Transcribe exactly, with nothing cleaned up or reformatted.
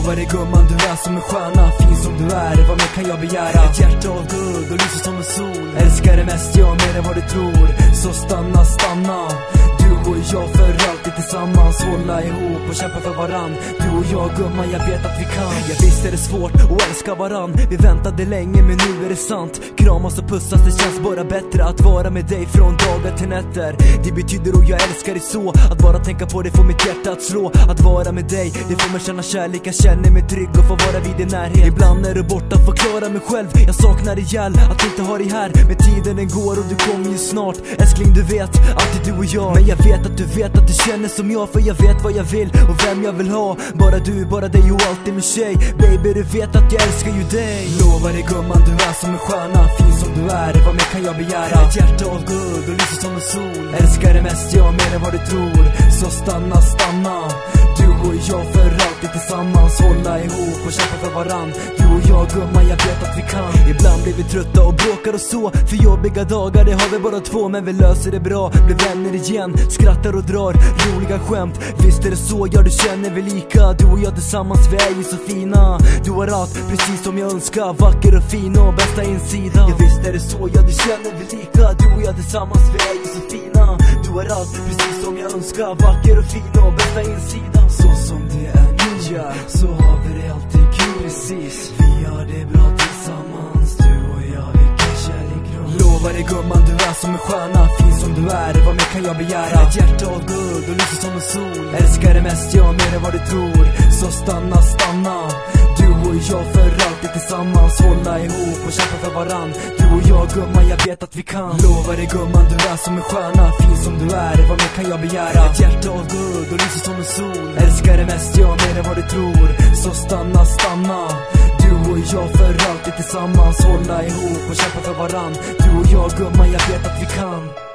Lovar dig gumman, du är som en stjärna, fin som du är, vad mer kan jag begära? Ett hjärta av guld och lyser som en sol. Älskar det mest, jag mer än vad du tror. Så stanna, stanna. Du och jag för alltid tillsammans, hålla ihop och kämpa för varann. Du och jag gumman, jag vet att vi kan. Jag visst är det svårt att älska varann. Vi väntade länge men nu är det sant. Kramas och pussas, det känns bara bättre att vara med dig från dagar till nätter. Det betyder och jag älskar dig så. Att bara tänka på det får mitt hjärta att slå. Att vara med dig, det får mig känna kärlek. Jag känner mig trygg och får vara vid din närhet. Ibland när du är borta, förklara mig själv. Jag saknar ihjäl att inte ha dig här. Men tiden den går och du kommer ju snart. Älskling, du vet, alltid du och jag. Men jag vet att du vet att du känner som jag. För jag vet vad jag vill och vem jag vill ha. Bara du, bara dig och alltid min tjej. Baby, du vet att jag älskar ju dig. Lovar dig gumman, du är som en stjärna, fin som du är, vad mer kan jag begära? Ett hjärta av guld och lyser som en sol. Älskar det mest, jag mer än vad du tror. Så stanna, stanna. Du och jag för alltid tillsammans, hålla ihop och kämpa för varann. Du och jag gumman, jag vet att vi kan. Ibland blir vi trötta och bråkar och så. För jobbiga dagar, det har vi bara två. Men vi löser det bra, blir vänner igen. Skrattar och drar roliga skämt. Visst är det så, ja du känner vi lika. Du och jag tillsammans, vi är ju så fina. Du har allt, precis som jag önskar. Vacker och fin och bästa insida. Ja visst är det så, ja du känner vi lika. Du och jag tillsammans, vi är ju så fina. Du har allt, precis som jag önskar. Vacker och fin och bästa insida. Så som det är nu, ja, så har vi det alltid kul. Precis, vi har det bra tillsammans. Du och jag, vilken kärlek råd. Lovar dig gumman, du är som en stjärna, fin som du är, vad mer kan jag begära? Ett hjärta av guld och lyser som en sol. Älskar det mest, jag mer än vad du tror. Så stanna, stanna. Du och jag för alltid tillsammans, hålla ihop och kämpa för varann. Du och jag gumman, jag vet att vi kan. Lovar dig gumman, du är som en stjärna, fin som du är, vad mer kan jag begära? Ett hjärta av guld och lyser som en sol. Älskar det mest, jag mer än vad du tror. Så stanna, stanna. Du och jag för alltid tillsammans, hålla ihop och kämpa för varann. Du och jag gumman, jag vet att vi kan.